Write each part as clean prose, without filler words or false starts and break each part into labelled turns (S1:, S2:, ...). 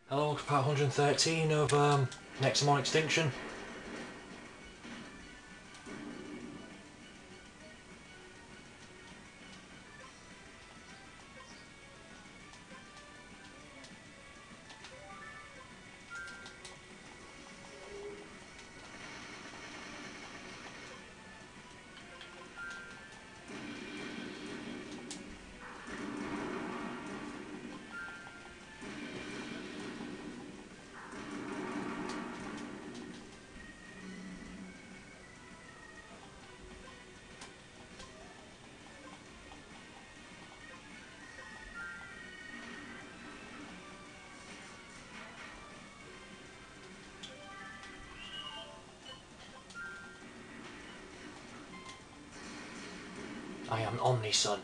S1: Hello, part 113 of Nexamon Extinction. I am Omnisun.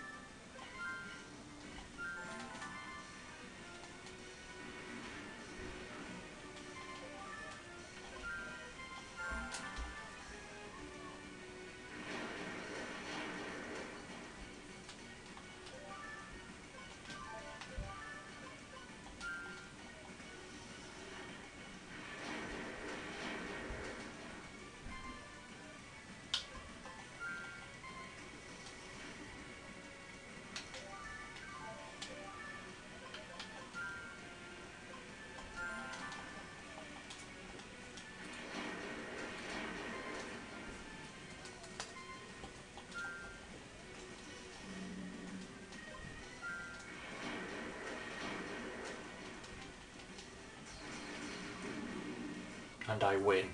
S1: And I win.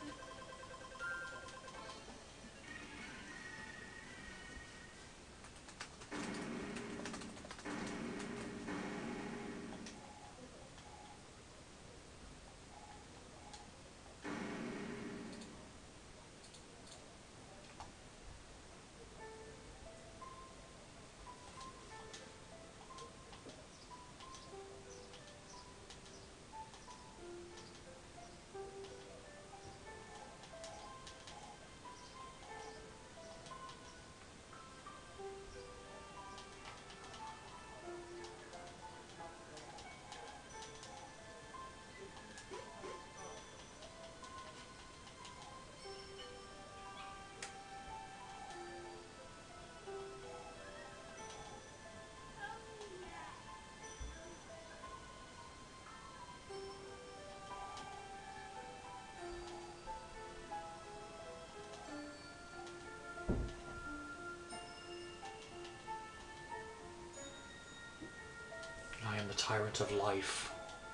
S1: I am the tyrant of life.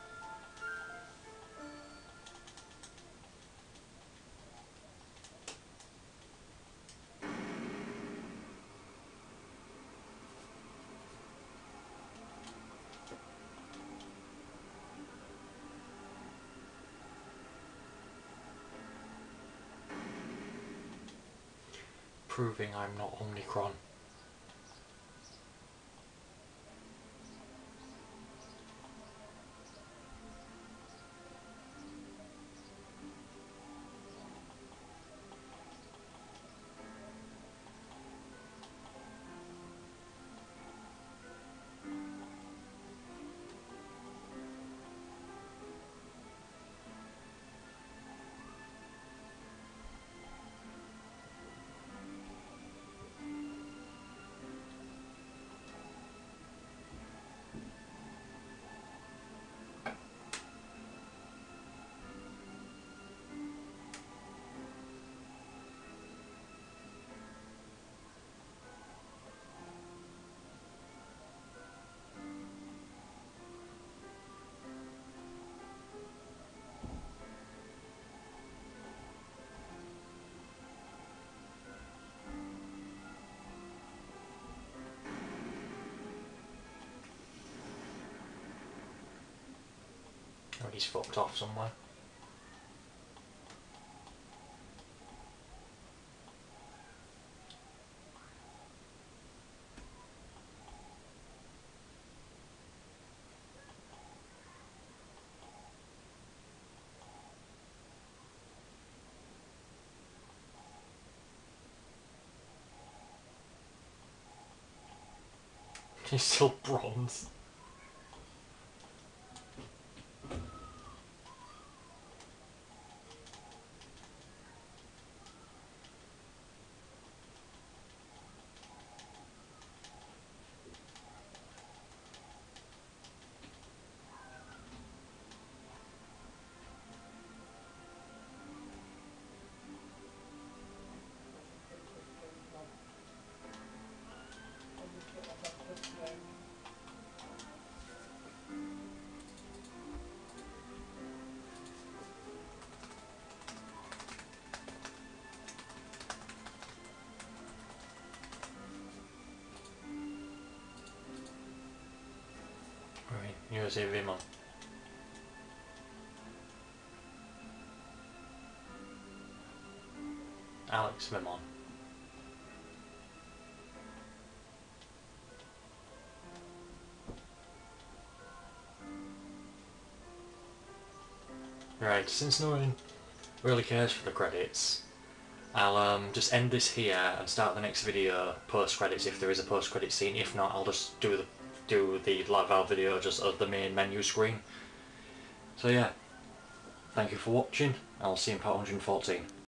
S1: Proving I'm not Omnicron. Oh, he's fucked off somewhere. He's still bronze. USA Vimon. Alex Vimon. Right, since no one really cares for the credits, I'll just end this here and start the next video post credits if there is a post credit scene. If not, I'll just do the live Valve video just of the main menu screen. So yeah, thank you for watching. I'll see you in part 114.